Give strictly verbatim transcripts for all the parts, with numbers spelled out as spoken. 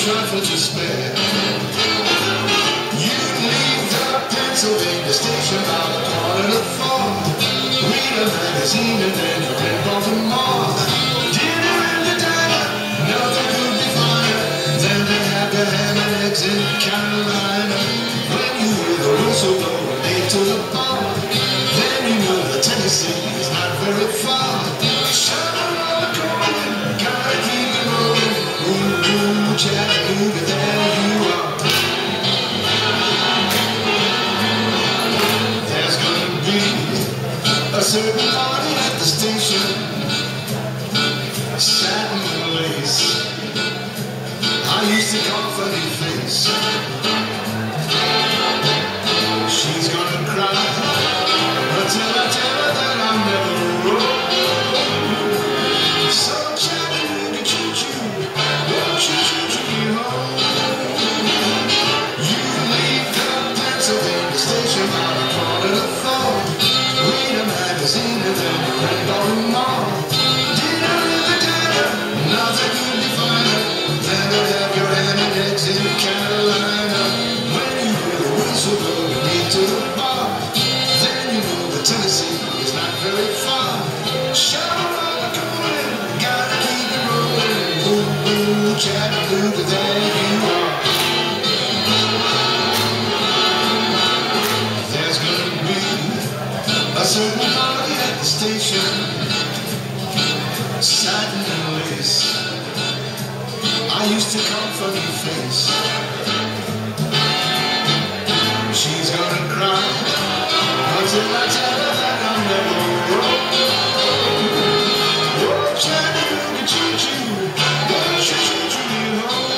trifle to spare. You leave the Pennsylvania station about a quarter to four. Read a magazine and then you're in Baltimore. Dinner in the diner, nothing could be finer than to have your ham and eggs in Carolina. When you hear the whistle blow and leave to the bar, then you know that Tennessee is not very far. Shut up, gotta keep it rolling. Ooh, ooh, Chattanooga, there you are. There's gonna be a certain party at the station, satin lace. I used to call funny face. She's gonna cry until I tell her that I'm never wrong. So Chattanooga choo-choo, won't you choo-choo me home? You leave the Pennsylvania station about a quarter to four. Read a magazine and then you're in Baltimore. Dinner in the diner, nothing could be finer than to have your ham and eggs in Carolina. When you hear the whistle blow and lead to the bar, then you know that Tennessee is not very far. Shut up, going, gotta keep it rolling. Ooh, ooh, Chattanooga, there you are. There's gonna be a certain party at the station, satin and lace. I used to call funny face. She's gonna cry until I tell her that I'm never wrong. Oh, Chattanooga choo-choo, won't you choo-choo me home?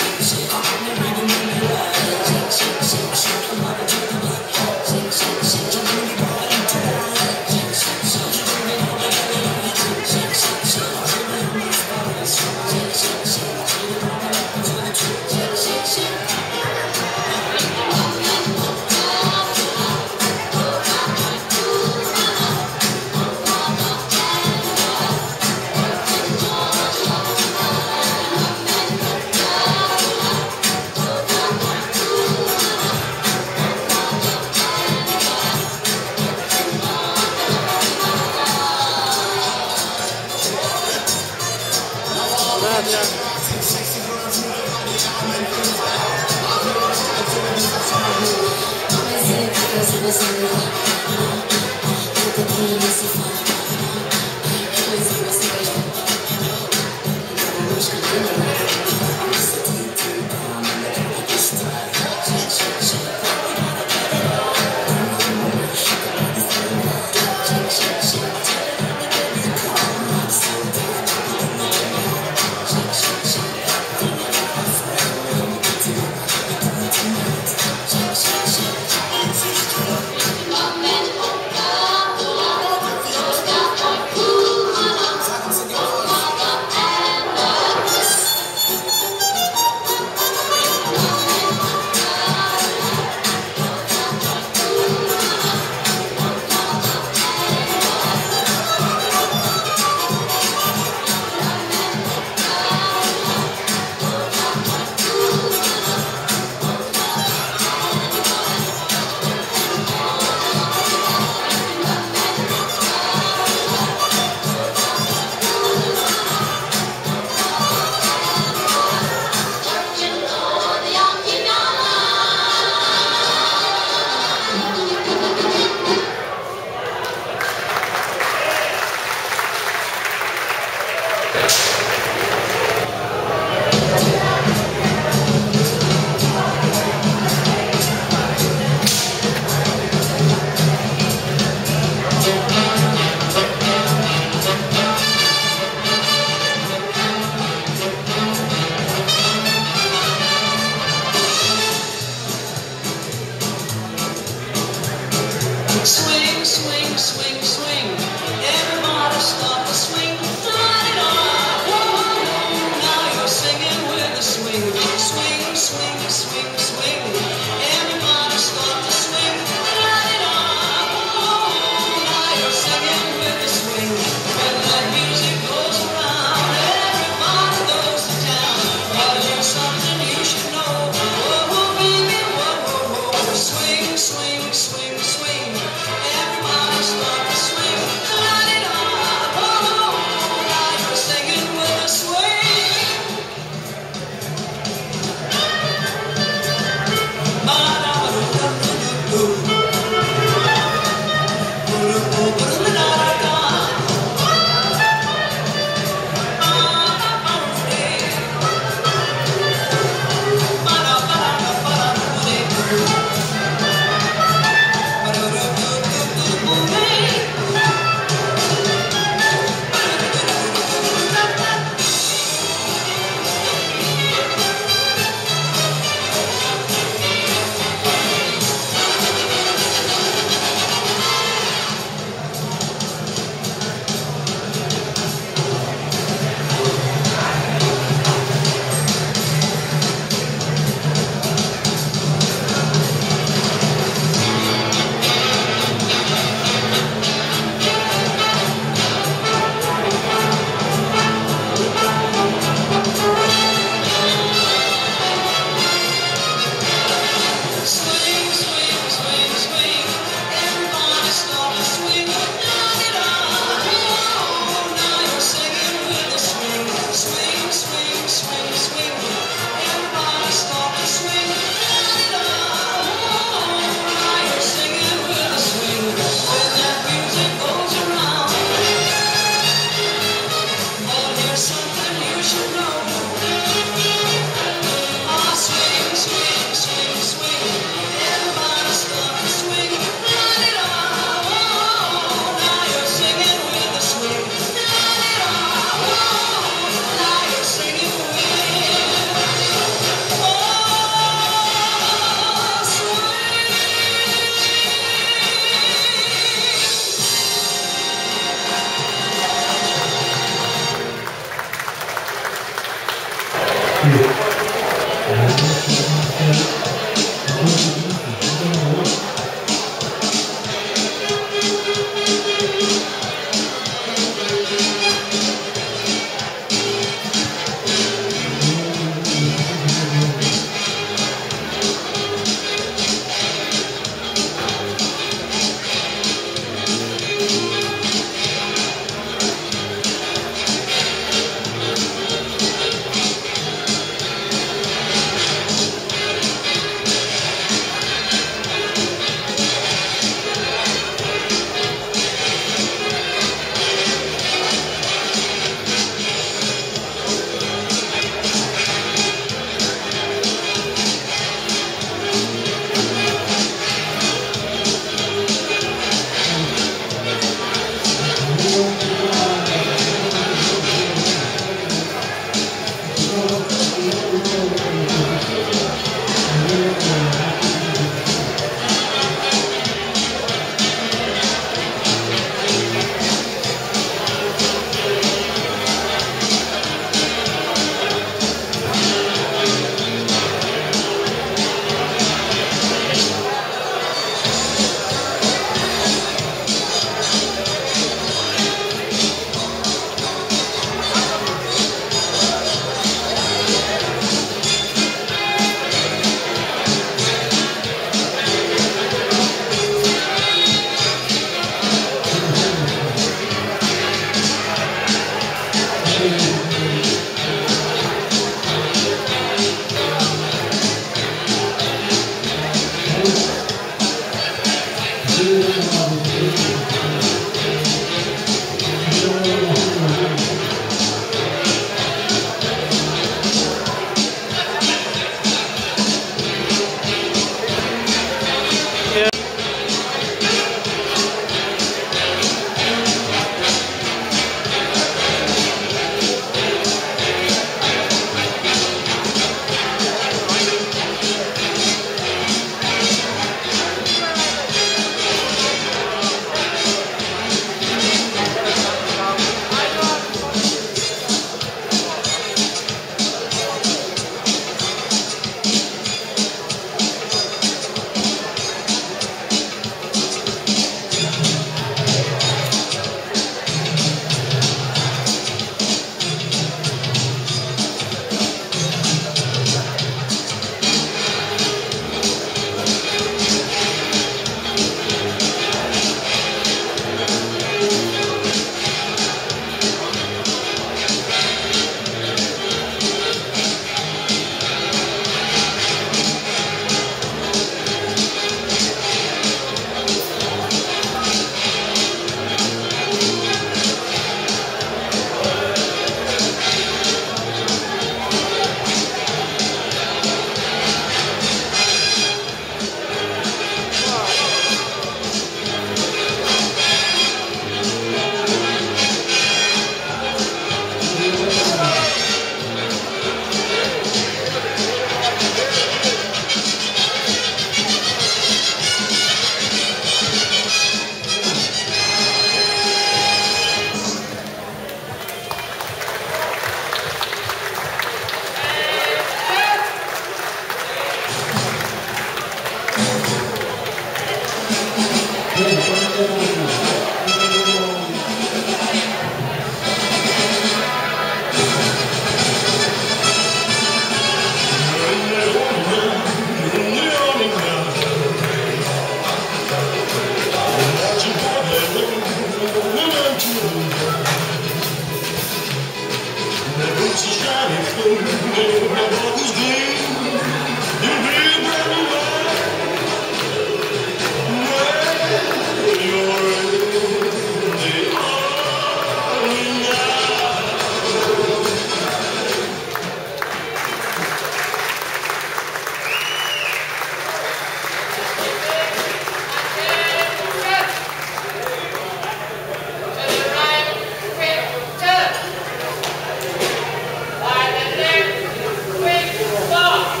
Stop!